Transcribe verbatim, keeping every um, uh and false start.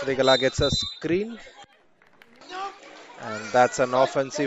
Trigala gets a screen, and that's an offensive